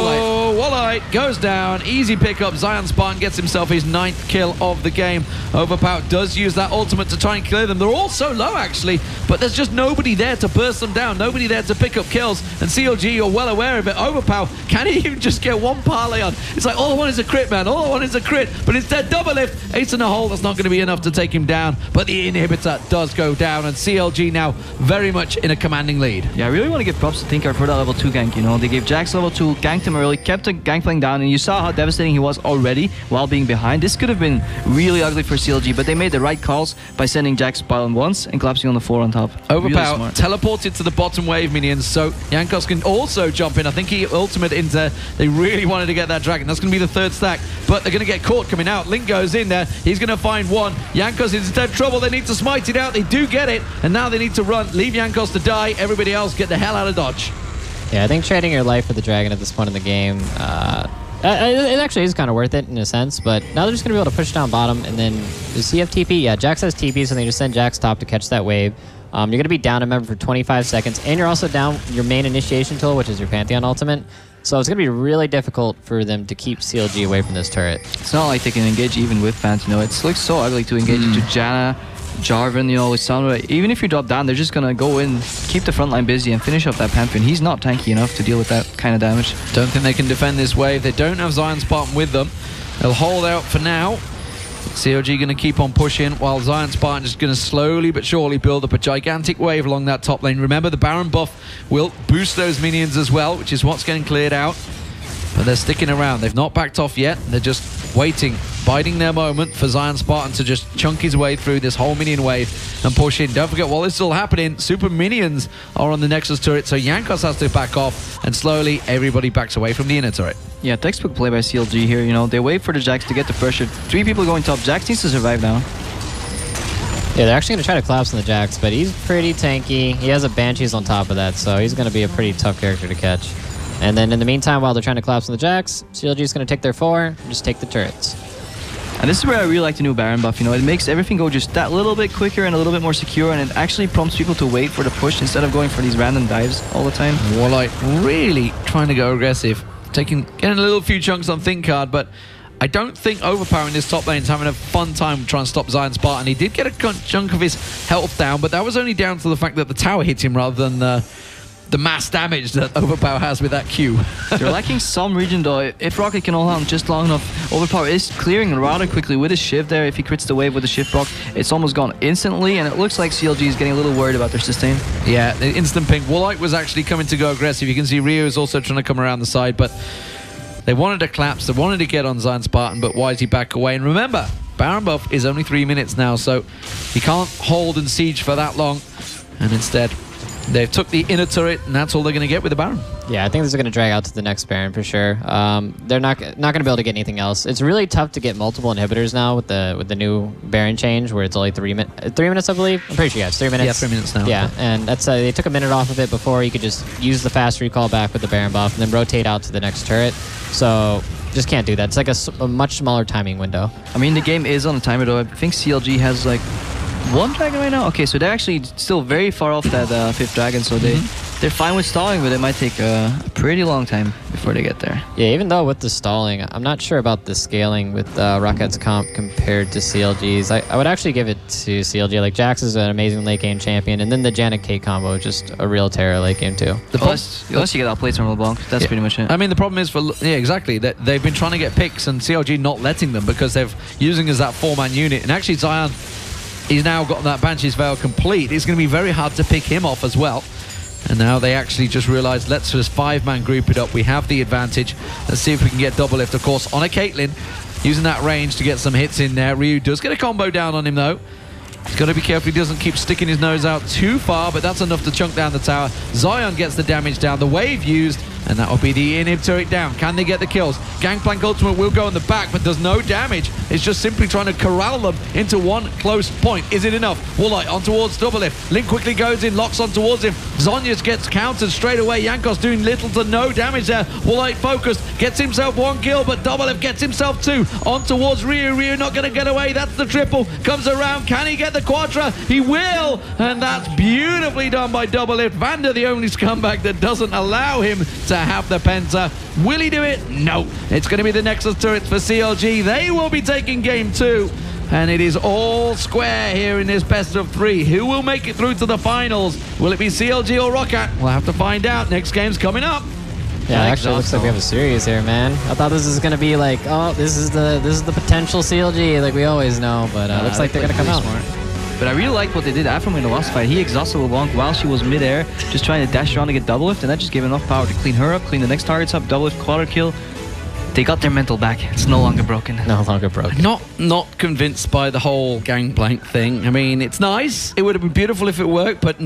Wallite goes down. Easy pickup. Zion Spartan gets himself his 9th kill of the game. Overpower does use that ultimate to try and clear them. They're all so low, actually, but there's just nobody there to burst them down. Nobody there to pick up kills. And CLG, you're well aware of it. Overpower, can he even just get one parlay on? It's like, all I want is a crit, man. All I want is a crit. But instead, Double Lift. Ace in the hole. That's not going to be enough to take him down. But the inhibitor does go down. And CLG now very much in a commanding lead. Yeah, I really want to give props to Tinker for that level 2 gank, you know. They gave Jax level 2, ganked him early, kept the Gangplank down, and you saw how devastating he was already while being behind. This could have been really ugly for CLG, but they made the right calls by sending Jax bottom once and collapsing on the 4 on top. Overpower really teleported to the bottom wave minions, so Jankos can also jump in. I think he ultimate into... They really wanted to get that dragon. That's going to be the 3rd stack, but they're going to get caught coming out. Link goes in there. He's going to find one. Jankos is in dead trouble. They need to smite it out. They do get it, and now they need to run. Leave Jankos to die. Everybody else get the hell out of dodge. Yeah, I think trading your life for the dragon at this point in the game, it actually is kind of worth it in a sense, but now they're just going to be able to push down bottom, and then does he have TP? Yeah, Jax has TP, so they just send Jax top to catch that wave. You're going to be down a member for 25 seconds, and you're also down your main initiation tool, which is your Pantheon ultimate. So it's going to be really difficult for them to keep CLG away from this turret. It's not like they can engage even with Pantheon. It looks so ugly to engage into Janna Jarvan, you know, Lissandra, even if you drop down, they're just gonna go in, keep the front line busy, and finish off that Pantheon. He's not tanky enough to deal with that kind of damage. Don't think they can defend this wave. They don't have Zion Spartan with them. They'll hold out for now. CLG going to keep on pushing while Zion Spartan is going to slowly but surely build up a gigantic wave along that top lane. Remember, the Baron buff will boost those minions as well, which is what's getting cleared out. But they're sticking around. They've not backed off yet. They're just waiting, biding their moment for Zion Spartan to just chunk his way through this whole minion wave and push in. Don't forget, while this is all happening, super minions are on the Nexus turret, so Jankos has to back off, and slowly everybody backs away from the inner turret. Yeah, textbook play by CLG here. You know, they wait for the Jax to get the pressure. 3 people going top. Jax needs to survive now. Yeah, they're actually going to try to collapse on the Jax, but he's pretty tanky. He has a Banshees on top of that, so he's going to be a pretty tough character to catch. And then in the meantime, while they're trying to collapse on the Jax, CLG is going to take their 4 and just take the turrets. And this is where I really like the new Baron buff. You know, it makes everything go just that little bit quicker and a little bit more secure, and it actually prompts people to wait for the push instead of going for these random dives all the time. Warlight really trying to go aggressive, getting a little few chunks on Think Card, but I don't think Overpower in this top lane is having a fun time trying to stop Zion Spartan. He did get a chunk of his health down, but that was only down to the fact that the tower hit him rather than the mass damage that Overpower has with that Q. They're lacking some region though. If Rocket can hold on just long enough, Overpower is clearing rather quickly with his shift there. If he crits the wave with the shift block, it's almost gone instantly, and it looks like CLG is getting a little worried about their sustain. Yeah, the instant ping. Warlight was actually coming to go aggressive. You can see Rio is also trying to come around the side, but they wanted to collapse. They wanted to get on Zion Spartan, but why is he back away? And remember, Baron buff is only 3 minutes now, so he can't hold and siege for that long, and instead they've took the inner turret, and that's all they're going to get with the Baron. Yeah, I think this is going to drag out to the next Baron for sure. They're not going to be able to get anything else. It's really tough to get multiple inhibitors now with the new Baron change, where it's only 3 minutes, I believe. I'm pretty sure, yeah, it's 3 minutes. Yeah, 3 minutes now. Yeah, and that's they took a minute off of it before. You could just use the fast recall back with the Baron buff and then rotate out to the next turret. So just can't do that. It's like a much smaller timing window. I mean, the game is on a timer though. I think CLG has like 1 dragon right now. Okay, so they're actually still very far off that 5th dragon, so they're fine with stalling, but it might take a pretty long time before they get there. Yeah, even though with the stalling, I'm not sure about the scaling with Rocket's comp compared to CLG's. I would actually give it to CLG. Like, Jax is an amazing late game champion, and then the Janet Kate combo is just a real terror late game too. Unless you get outplayed from LeBlanc, that's pretty much it. I mean, the problem is exactly. That they've been trying to get picks, and CLG not letting them because they're using as that 4-man unit. And actually, Zion, he's now got that Banshee's Veil complete. It's going to be very hard to pick him off as well. And now they actually just realized, let's just 5-man group it up. We have the advantage. Let's see if we can get double lift, of course, on a Caitlyn, using that range to get some hits in there. Ryu does get a combo down on him, though. He's got to be careful he doesn't keep sticking his nose out too far, but that's enough to chunk down the tower. Zion gets the damage down, the wave used, and that will be the inhib turret down. Can they get the kills? Gangplank Ultimate will go in the back, but does no damage. It's just simply trying to corral them into one close point. Is it enough? Warlight on towards double lift. Link quickly goes in, locks on towards him. Zhonya's gets countered straight away. Jankos doing little to no damage there. Warlight focused, gets himself 1 kill, but double lift gets himself 2. On towards Ryu. Ryu not going to get away. That's the triple. Comes around. Can he get the quadra? He will, and that's beautifully done by double lift. Vander, the only scumbag that doesn't allow him to have the penta. Will he do it? No. It's going to be the Nexus turrets for CLG. They will be taking game 2. And it is all square here in this best of 3. Who will make it through to the finals? Will it be CLG or Rocket? We'll have to find out. Next game's coming up. Yeah, it actually looks like we have a series here, man. I thought this was going to be like, oh, this is the potential CLG, like we always know, but looks like they're going to come out. Smart. But I really like what they did after in the last fight. He exhausted LeBlanc while she was midair, just trying to dash around to get double lift, and that just gave enough power to clean her up, clean the next targets up, double lift, quarter kill. They got their mental back. It's no longer broken. No longer broken. Not convinced by the whole Gangplank thing. I mean, it's nice. It would have been beautiful if it worked, but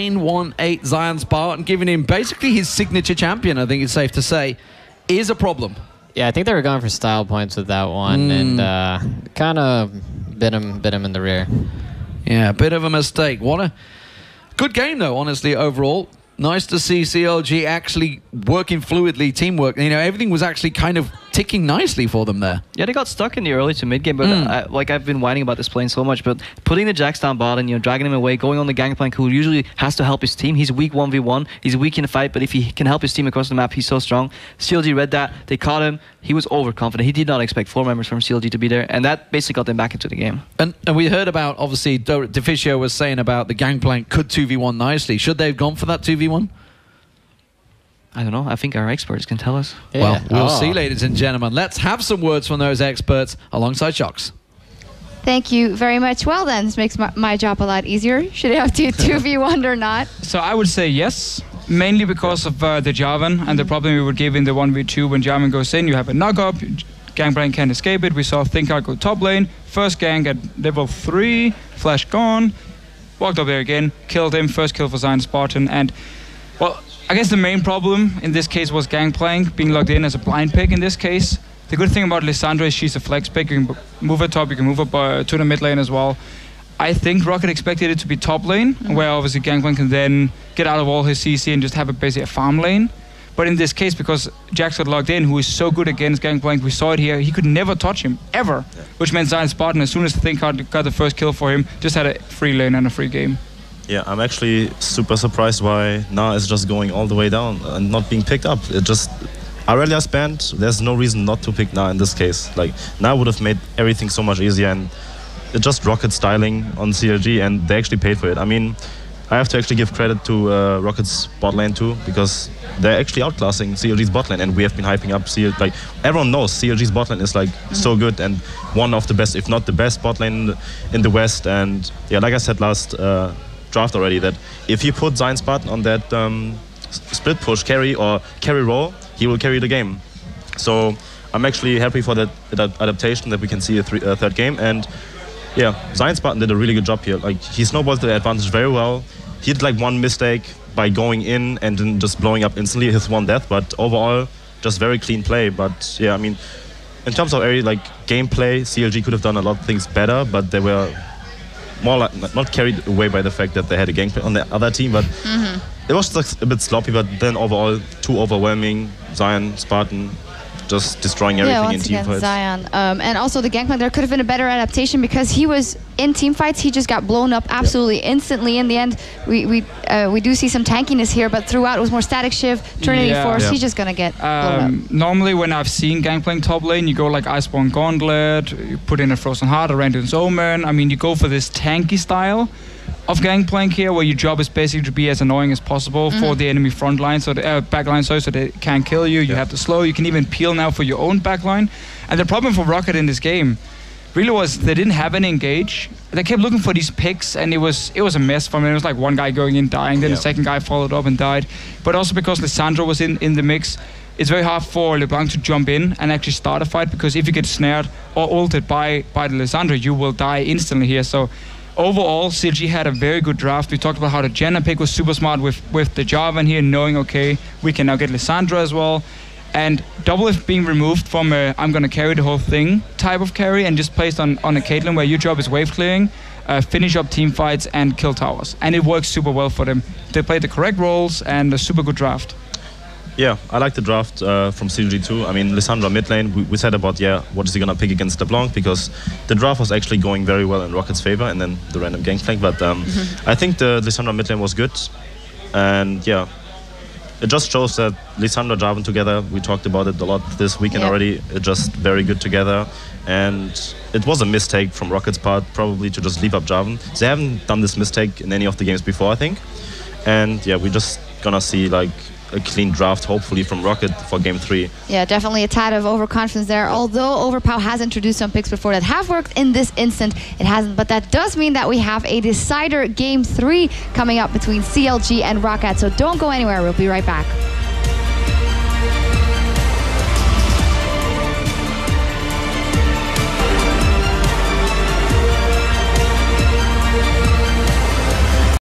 9-1-8 Zion Spartan, giving him basically his signature champion, I think it's safe to say, is a problem. Yeah, I think they were going for style points with that one, and kind of bit him in the rear. Yeah, a bit of a mistake. What a good game, though, honestly, overall. Nice to see CLG actually working fluidly, teamwork. You know, everything was actually kind of ticking nicely for them there. Yeah, they got stuck in the early to mid game, but like I've been whining about this plane so much, but putting the Jax down bot and dragging him away, going on the Gangplank, who usually has to help his team. He's weak 1v1, he's weak in a fight, but if he can help his team across the map, he's so strong. CLG read that, they caught him, he was overconfident. He did not expect 4 members from CLG to be there, and that basically got them back into the game. And we heard about, obviously, Deficio was saying about the Gangplank could 2v1 nicely. Should they have gone for that 2v1? I don't know. I think our experts can tell us. Yeah. Well, we'll see, ladies and gentlemen. Let's have some words from those experts alongside Shox. Thank you very much. Well, then, this makes my job a lot easier. Should I have to 2v1 or not? So I would say yes, mainly because of the Jarvan and the problem we would give in the 1v2 when Jarvan goes in. You have a knock-up, Gangplank can't escape it. We saw Thinkart go top lane, first gank at level 3, flash gone, walked up there again, killed him, first kill for Zion Spartan, and, well, I guess the main problem in this case was Gangplank being logged in as a blind pick in this case. The good thing about Lissandra is she's a flex pick. You can move her top, you can move up to the mid lane as well. I think Rocket expected it to be top lane, where obviously Gangplank can then get out of all his CC and just have basically a farm lane. But in this case, because Jax got logged in, who is so good against Gangplank, we saw it here, he could never touch him, ever. Yeah. Which meant Zion Spartan, as soon as Thinkart got the first kill for him, just had a free lane and a free game. Yeah, I'm actually super surprised why Na is just going all the way down and not being picked up. It just, Aurelia spanned, there's no reason not to pick Na in this case. Like, Na would have made everything so much easier, and it's just Rocket styling on CLG, and they actually paid for it. I mean, I have to actually give credit to Rocket's bot lane too, because they're actually outclassing CLG's bot lane, and we have been hyping up CLG. Like, everyone knows CLG's bot lane is like so good and one of the best, if not the best bot lane in the West. And yeah, like I said last draft already, that if you put Zion Spartan on that split push carry or carry role, he will carry the game. So I'm actually happy for that adaptation, that we can see a third game. And yeah, Zion Spartan did a really good job here. Like, he snowballed the advantage very well. He did like one mistake by going in and then just blowing up instantly, his one death, but overall just very clean play. But yeah, I mean, in terms of area, like gameplay, CLG could have done a lot of things better, but they were more like not carried away by the fact that they had a gameplay on the other team, but it was just a bit sloppy. But then overall, too overwhelming. Zion Spartan just destroying everything in team fights. Zion. And also the Gangplank, there could have been a better adaptation, because he was in team fights, he just got blown up absolutely instantly. In the end, we do see some tankiness here, but throughout it was more Static Shift, Trinity Force. He's just gonna get blown up. Normally when I've seen Gangplank top lane, you go like Iceborne Gauntlet, you put in a Frozen Heart, a Randon's Omen. I mean, you go for this tanky style of Gangplank here, where your job is basically to be as annoying as possible for the enemy front line, so the back line, so they can't kill you. You have to slow. You can even peel now for your own back line. And the problem for Rocket in this game really was they didn't have any engage. They kept looking for these picks, and it was a mess for them. It was like one guy going in, dying, then the second guy followed up and died. But also because Lissandra was in the mix, it's very hard for LeBlanc to jump in and actually start a fight, because if you get snared or ulted by the Lissandra, you will die instantly here. So overall, CLG had a very good draft. We talked about how the Janna pick was super smart with the Jarvan here, knowing, okay, we can now get Lissandra as well. And Doublelift being removed from a I'm going to carry the whole thing type of carry, and just placed on a Caitlyn, where your job is wave clearing, finish up team fights, and kill towers. And it works super well for them. They played the correct roles, and a super good draft. Yeah, I like the draft from CLG too. I mean, Lissandra mid lane, we said about, what is he going to pick against LeBlanc, because the draft was actually going very well in Rocket's favor, and then the random Gangplank. But I think the Lissandra mid lane was good. And yeah, it just shows that Lissandra, Jarvan together, we talked about it a lot this weekend already, it's just very good together. And it was a mistake from Rocket's part, probably, to just leave up Jarvan. They haven't done this mistake in any of the games before, I think. And yeah, we're just going to see like a clean draft, hopefully, from Rocket for Game 3. Yeah, definitely a tad of overconfidence there. Although Overpow has introduced some picks before that have worked, in this instant it hasn't. But that does mean that we have a decider Game 3 coming up between CLG and Rocket. So don't go anywhere. We'll be right back.